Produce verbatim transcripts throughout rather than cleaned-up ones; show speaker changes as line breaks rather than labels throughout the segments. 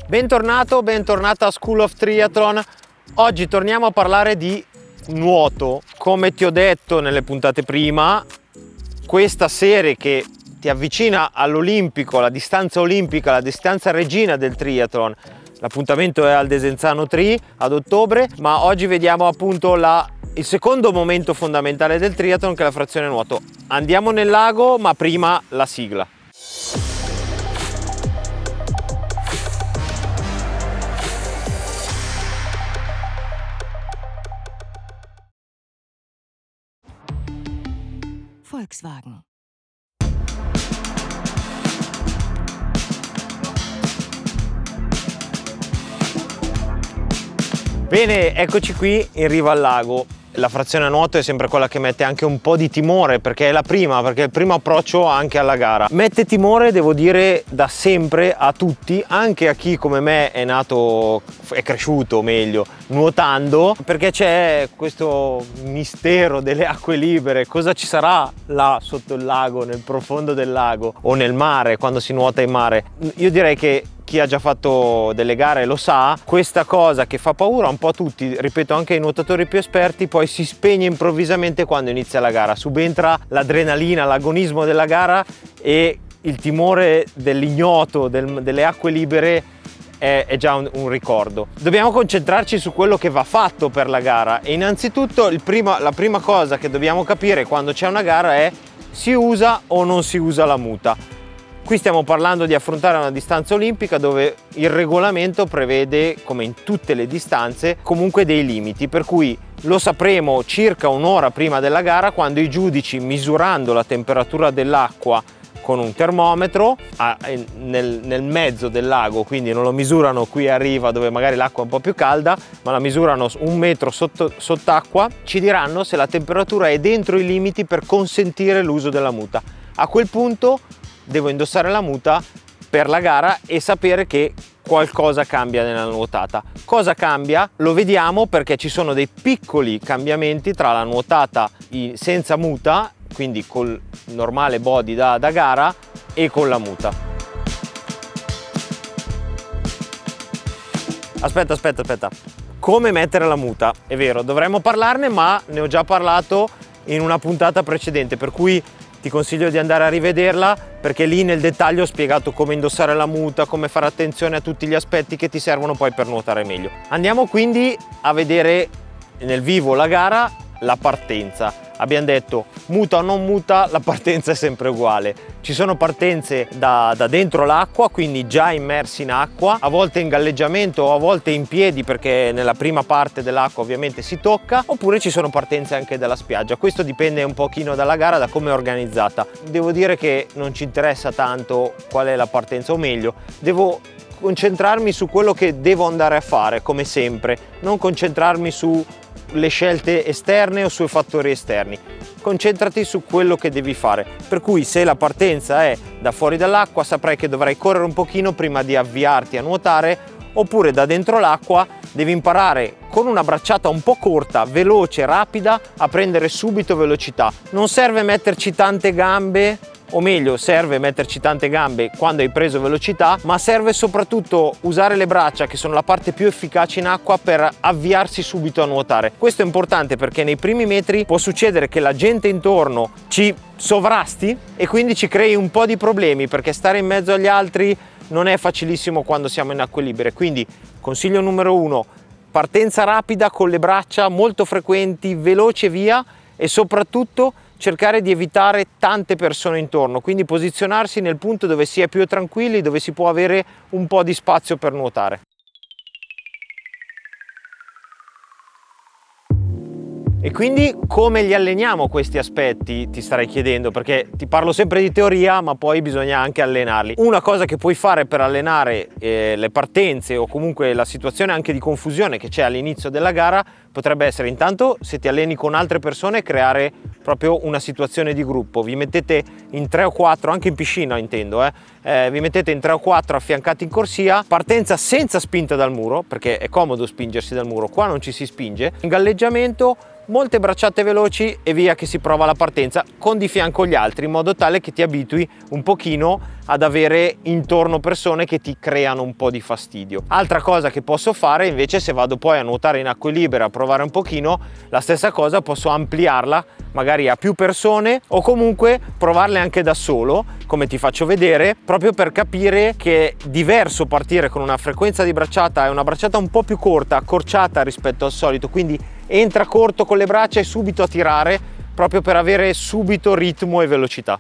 Bentornato, bentornata a School of Triathlon. Oggi torniamo a parlare di nuoto. Come ti ho detto nelle puntate prima, questa serie che ti avvicina all'olimpico, alla distanza olimpica, la distanza regina del triathlon. L'appuntamento è al Desenzano Tri ad ottobre, ma oggi vediamo appunto la, il secondo momento fondamentale del triathlon, che è la frazione nuoto. Andiamo nel lago, ma prima la sigla.
Volkswagen.
Bene, eccoci qui in riva al lago. La frazione a nuoto è sempre quella che mette anche un po' di timore, perché è la prima, perché è il primo approccio anche alla gara. Mette timore, devo dire, da sempre a tutti, anche a chi come me è nato, è cresciuto meglio, nuotando, perché c'è questo mistero delle acque libere. Cosa ci sarà là sotto il lago, nel profondo del lago o nel mare, quando si nuota in mare? Io direi che chi ha già fatto delle gare lo sa, questa cosa che fa paura un po' a tutti, ripeto anche ai nuotatori più esperti, poi si spegne improvvisamente quando inizia la gara, subentra l'adrenalina, l'agonismo della gara e il timore dell'ignoto, del, delle acque libere è, è già un, un ricordo. Dobbiamo concentrarci su quello che va fatto per la gara e innanzitutto il prima, la prima cosa che dobbiamo capire quando c'è una gara è: si usa o non si usa la muta? Qui stiamo parlando di affrontare una distanza olimpica dove il regolamento prevede, come in tutte le distanze, comunque dei limiti, per cui lo sapremo circa un'ora prima della gara, quando i giudici, misurando la temperatura dell'acqua con un termometro a, nel, nel mezzo del lago, quindi non lo misurano qui a riva dove magari l'acqua è un po' più calda, ma la misurano un metro sotto, sott'acqua, ci diranno se la temperatura è dentro i limiti per consentire l'uso della muta. A quel punto devo indossare la muta per la gara e sapere che qualcosa cambia nella nuotata. Cosa cambia? Lo vediamo perché ci sono dei piccoli cambiamenti tra la nuotata senza muta, quindi col normale body da, da gara, e con la muta. Aspetta, aspetta, aspetta. Come mettere la muta? È vero, dovremmo parlarne, ma ne ho già parlato in una puntata precedente, per cui ti consiglio di andare a rivederla, perché lì nel dettaglio ho spiegato come indossare la muta, come fare attenzione a tutti gli aspetti che ti servono poi per nuotare meglio. Andiamo quindi a vedere nel vivo la gara, la partenza. Abbiamo detto muta o non muta, la partenza è sempre uguale. Ci sono partenze da, da dentro l'acqua, quindi già immersi in acqua, a volte in galleggiamento o a volte in piedi, perché nella prima parte dell'acqua ovviamente si tocca, oppure ci sono partenze anche dalla spiaggia. Questo dipende un pochino dalla gara, da come è organizzata. Devo dire che non ci interessa tanto qual è la partenza, o meglio, devo concentrarmi su quello che devo andare a fare, come sempre, non concentrarmi su le scelte esterne o sui fattori esterni. Concentrati su quello che devi fare, per cui se la partenza è da fuori dall'acqua saprai che dovrai correre un pochino prima di avviarti a nuotare, oppure da dentro l'acqua devi imparare con una bracciata un po' corta, veloce, rapida, a prendere subito velocità. Non serve metterci tante gambe, o meglio serve metterci tante gambe quando hai preso velocità, ma serve soprattutto usare le braccia, che sono la parte più efficace in acqua, per avviarsi subito a nuotare. Questo è importante perché nei primi metri può succedere che la gente intorno ci sovrasti e quindi ci crei un po' di problemi, perché stare in mezzo agli altri non è facilissimo quando siamo in acque libere. Quindi consiglio numero uno: partenza rapida con le braccia molto frequenti, veloce via, e soprattutto cercare di evitare tante persone intorno, quindi posizionarsi nel punto dove si è più tranquilli, dove si può avere un po' di spazio per nuotare. E quindi come li alleniamo questi aspetti, ti starai chiedendo, perché ti parlo sempre di teoria ma poi bisogna anche allenarli. Una cosa che puoi fare per allenare eh, le partenze, o comunque la situazione anche di confusione che c'è all'inizio della gara, potrebbe essere, intanto, se ti alleni con altre persone, creare proprio una situazione di gruppo. Vi mettete in tre o quattro, anche in piscina intendo, eh, eh, vi mettete in tre o quattro affiancati in corsia, partenza senza spinta dal muro, perché è comodo spingersi dal muro, qua non ci si spinge. In galleggiamento molte bracciate veloci e via che si prova la partenza, con di fianco gli altri, in modo tale che ti abitui un pochino ad avere intorno persone che ti creano un po' di fastidio. Altra cosa che posso fare invece, se vado poi a nuotare in acque libere a provare un pochino, la stessa cosa posso ampliarla magari a più persone o comunque provarle anche da solo, come ti faccio vedere, proprio per capire che è diverso partire con una frequenza di bracciata e una bracciata un po' più corta, accorciata rispetto al solito, quindi entra corto con le braccia e subito a tirare, proprio per avere subito ritmo e velocità.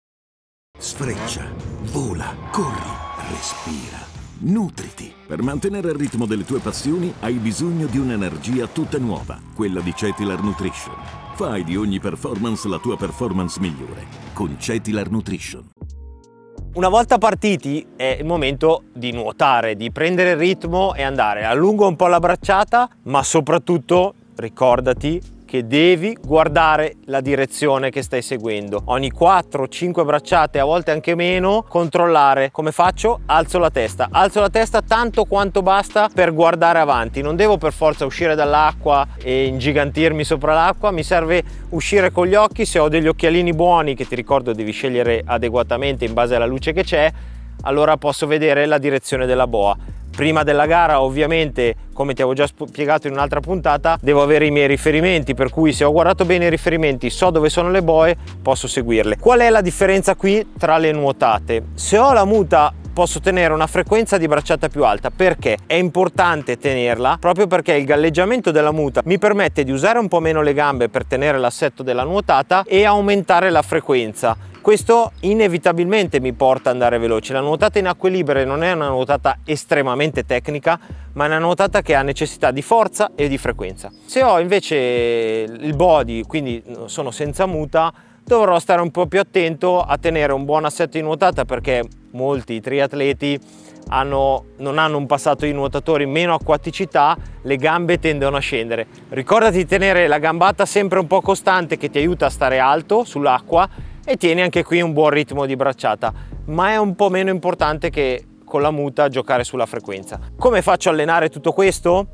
Sfreccia, vola, corri, respira, nutriti. Per mantenere il ritmo delle tue passioni hai bisogno di un'energia tutta nuova, quella di Cetilar Nutrition. Fai di ogni performance la tua performance migliore con Cetilar Nutrition.
Una volta partiti è il momento di nuotare, di prendere il ritmo e andare. Allunga un po' la bracciata, ma soprattutto ricordati che devi guardare la direzione che stai seguendo. Ogni quattro cinque bracciate, a volte anche meno, controllare. Come faccio? Alzo la testa. Alzo la testa tanto quanto basta per guardare avanti. Non devo per forza uscire dall'acqua e ingigantirmi sopra l'acqua, mi serve uscire con gli occhi. Se ho degli occhialini buoni, che ti ricordo devi scegliere adeguatamente in base alla luce che c'è, allora posso vedere la direzione della boa. Prima della gara, ovviamente, come ti avevo già spiegato in un'altra puntata, devo avere i miei riferimenti, per cui se ho guardato bene i riferimenti, so dove sono le boe, posso seguirle. Qual è la differenza qui tra le nuotate? Se ho la muta posso tenere una frequenza di bracciata più alta. Perché? È importante tenerla proprio perché il galleggiamento della muta mi permette di usare un po' meno le gambe per tenere l'assetto della nuotata e aumentare la frequenza. Questo inevitabilmente mi porta ad andare veloce. La nuotata in acque libere non è una nuotata estremamente tecnica, ma è una nuotata che ha necessità di forza e di frequenza. Se ho invece il body, quindi sono senza muta, dovrò stare un po' più attento a tenere un buon assetto di nuotata, perché molti triatleti hanno, non hanno un passato di nuotatori, meno acquaticità, le gambe tendono a scendere. Ricordati di tenere la gambata sempre un po' costante, che ti aiuta a stare alto sull'acqua, e tieni anche qui un buon ritmo di bracciata, ma è un po' meno importante che con la muta giocare sulla frequenza. Come faccio a allenare tutto questo?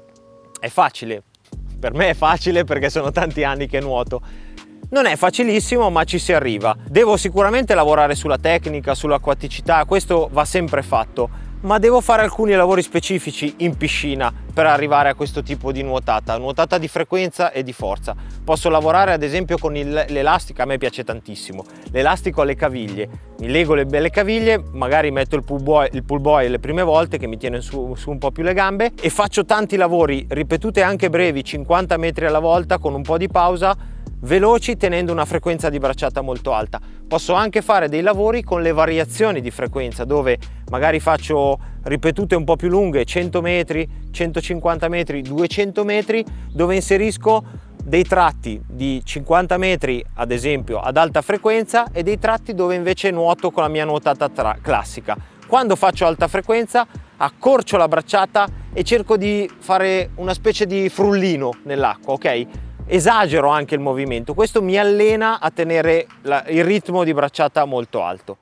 È facile, per me è facile perché sono tanti anni che nuoto. Non è facilissimo, ma ci si arriva. Devo sicuramente lavorare sulla tecnica, sull'acquaticità, questo va sempre fatto, ma devo fare alcuni lavori specifici in piscina per arrivare a questo tipo di nuotata, nuotata di frequenza e di forza. Posso lavorare ad esempio con l'elastico, a me piace tantissimo, l'elastico alle caviglie. Mi lego le belle caviglie, magari metto il pull buoy, il pull buoy le prime volte che mi tiene su, su un po' più le gambe, e faccio tanti lavori, ripetute anche brevi, cinquanta metri alla volta con un po' di pausa, veloci, tenendo una frequenza di bracciata molto alta. Posso anche fare dei lavori con le variazioni di frequenza, dove magari faccio ripetute un po' più lunghe, cento metri, centocinquanta metri, duecento metri, dove inserisco dei tratti di cinquanta metri ad esempio ad alta frequenza e dei tratti dove invece nuoto con la mia nuotata classica. Quando faccio alta frequenza accorcio la bracciata e cerco di fare una specie di frullino nell'acqua, ok? Esagero anche il movimento, questo mi allena a tenere la, il ritmo di bracciata molto alto.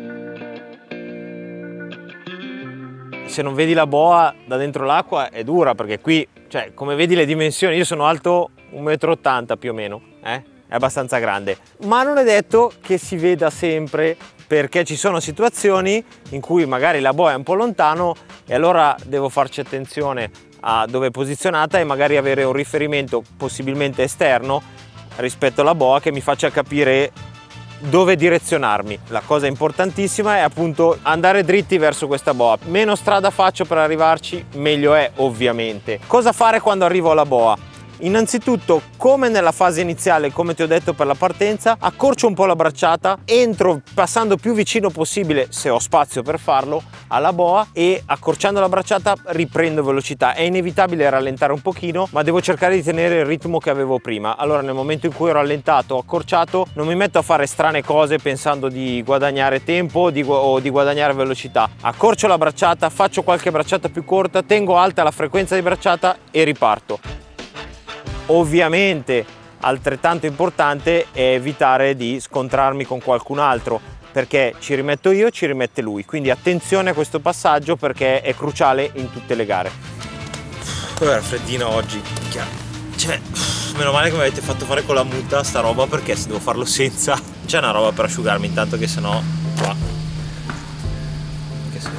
Se non vedi la boa da dentro l'acqua è dura, perché qui, cioè, come vedi le dimensioni, io sono alto un metro e ottanta più o meno, eh? È abbastanza grande, ma non è detto che si veda sempre, perché ci sono situazioni in cui magari la boa è un po' lontano e allora devo farci attenzione a dove è posizionata e magari avere un riferimento possibilmente esterno rispetto alla boa che mi faccia capire dove direzionarmi. La cosa importantissima è appunto andare dritti verso questa boa. Meno strada faccio per arrivarci, meglio è ovviamente. Cosa fare quando arrivo alla boa? Innanzitutto, come nella fase iniziale, come ti ho detto per la partenza, accorcio un po' la bracciata, entro passando più vicino possibile, se ho spazio per farlo, alla boa, e accorciando la bracciata riprendo velocità. È inevitabile rallentare un pochino, ma devo cercare di tenere il ritmo che avevo prima. Allora nel momento in cui ho rallentato, ho accorciato, non mi metto a fare strane cose pensando di guadagnare tempo di, o di guadagnare velocità. Accorcio la bracciata, faccio qualche bracciata più corta, tengo alta la frequenza di bracciata e riparto. Ovviamente altrettanto importante è evitare di scontrarmi con qualcun altro, perché ci rimetto io, ci rimette lui, quindi attenzione a questo passaggio perché è cruciale in tutte le gare. Com'era freddino oggi? Cioè, meno male che mi avete fatto fare con la muta sta roba, perché se devo farlo senza c'è una roba per asciugarmi intanto, che sennò qua che sennò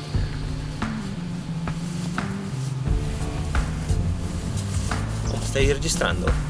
oh, stai registrando?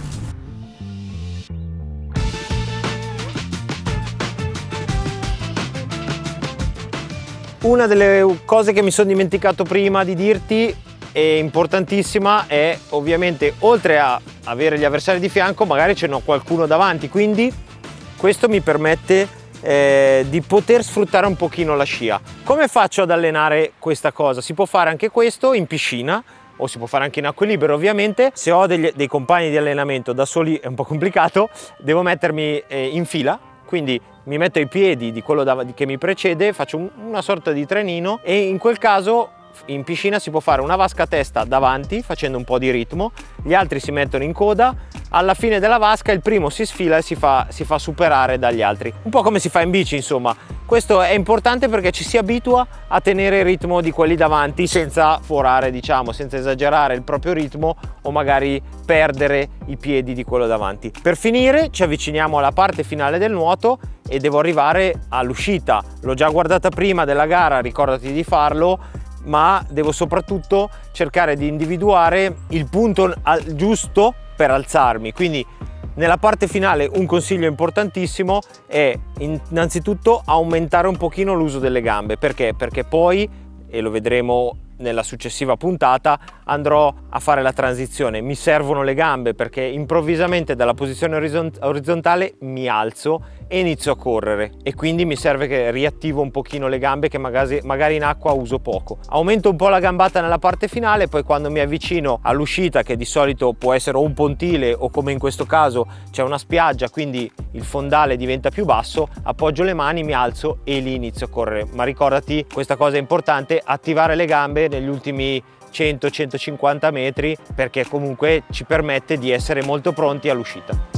Una delle cose che mi sono dimenticato prima di dirti, e importantissima, è ovviamente, oltre a avere gli avversari di fianco, magari ce n'ho qualcuno davanti, quindi questo mi permette eh, di poter sfruttare un pochino la scia. Come faccio ad allenare questa cosa? Si può fare anche questo in piscina, o si può fare anche in acque libere ovviamente. Se ho degli, dei compagni di allenamento, da soli è un po' complicato, devo mettermi eh, in fila, quindi mi metto ai piedi di quello da, che mi precede, faccio un, una sorta di trenino, e in quel caso in piscina si può fare una vasca a testa davanti facendo un po' di ritmo, gli altri si mettono in coda, alla fine della vasca il primo si sfila e si fa, si fa superare dagli altri, un po' come si fa in bici insomma. Questo è importante perché ci si abitua a tenere il ritmo di quelli davanti senza forare, diciamo, senza esagerare il proprio ritmo o magari perdere i piedi di quello davanti. Per finire ci avviciniamo alla parte finale del nuoto e devo arrivare all'uscita. L'ho già guardata prima della gara, ricordati di farlo, ma devo soprattutto cercare di individuare il punto giusto per alzarmi. Quindi nella parte finale un consiglio importantissimo è innanzitutto aumentare un pochino l'uso delle gambe. Perché? Perché poi, e lo vedremo nella successiva puntata, andrò a fare la transizione. Mi servono le gambe perché improvvisamente dalla posizione orizzontale mi alzo e inizio a correre, e quindi mi serve che riattivo un pochino le gambe che magari, magari in acqua uso poco. Aumento un po' la gambata nella parte finale, poi quando mi avvicino all'uscita, che di solito può essere un pontile o come in questo caso c'è una spiaggia, quindi il fondale diventa più basso, appoggio le mani, mi alzo e lì inizio a correre. Ma ricordati, questa cosa è importante, attivare le gambe negli ultimi cento centocinquanta metri, perché comunque ci permette di essere molto pronti all'uscita.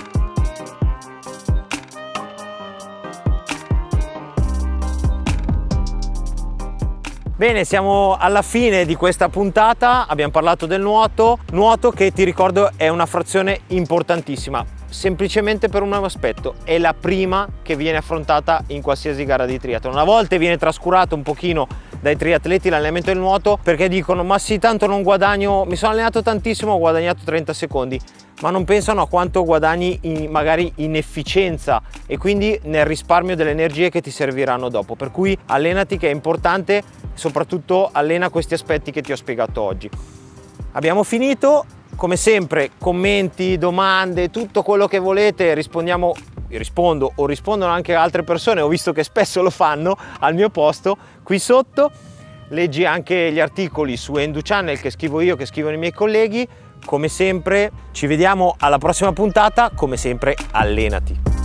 Bene, siamo alla fine di questa puntata, abbiamo parlato del nuoto, nuoto che ti ricordo è una frazione importantissima, semplicemente per un aspetto: è la prima che viene affrontata in qualsiasi gara di triathlon. A volte viene trascurato un pochino dai triatleti l'allenamento del nuoto, perché dicono ma sì, tanto non guadagno, mi sono allenato tantissimo, ho guadagnato trenta secondi, ma non pensano a quanto guadagni in, magari in efficienza e quindi nel risparmio delle energie che ti serviranno dopo. Per cui allenati, che è importante, soprattutto allena questi aspetti che ti ho spiegato oggi. Abbiamo finito. Come sempre, commenti, domande, tutto quello che volete, rispondiamo, rispondo o rispondono anche altre persone, ho visto che spesso lo fanno al mio posto qui sotto. Leggi anche gli articoli su Endu Channel che scrivo io, che scrivono i miei colleghi. Come sempre ci vediamo alla prossima puntata, come sempre allenati.